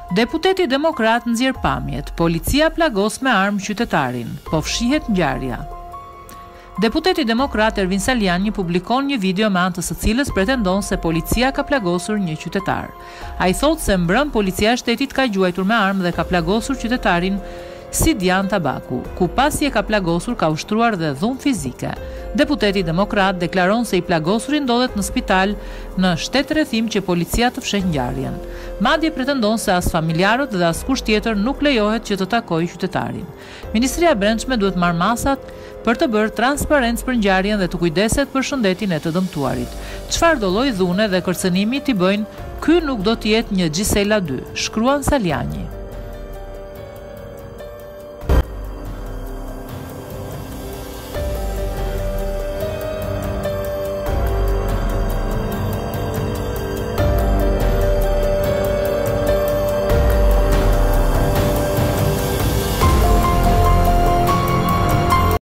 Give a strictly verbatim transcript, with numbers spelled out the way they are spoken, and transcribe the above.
Deputeti demokrat nxjerr pamjet, policia plagos me armë qytetarin, po fshihet ngjarja. Deputeti demokrat Ervin Saliani publikon një video me anë të së cilës pretendon se policia ka plagosur një qytetar. Ai thotë se mbrëm policia e shtetit ka gjuajtur me armë dhe ka plagosur qytetarin Sidian Tabaku, ku pasi e ka plagosur ka ushtruar dhe dhunë fizike. Deputeti demokrat deklaron se i plagosuri ndodhet në spital në shtetërrethim që policia të fsheh ngjarjen. Madje pretendon se as familjarët dhe as kusht tjetër nuk lejohet që të takojë qytetarin. Ministria e Brendshme duhet marrë masat për të bërë transparencë për ngjarjen dhe të kujdeset për shëndetin e të dëmtuarit. Çfarë do lloj dhune dhe kërcënimi t'i bëjnë, ky nuk do të jetë një Gjisela dy, shkruan Saliani.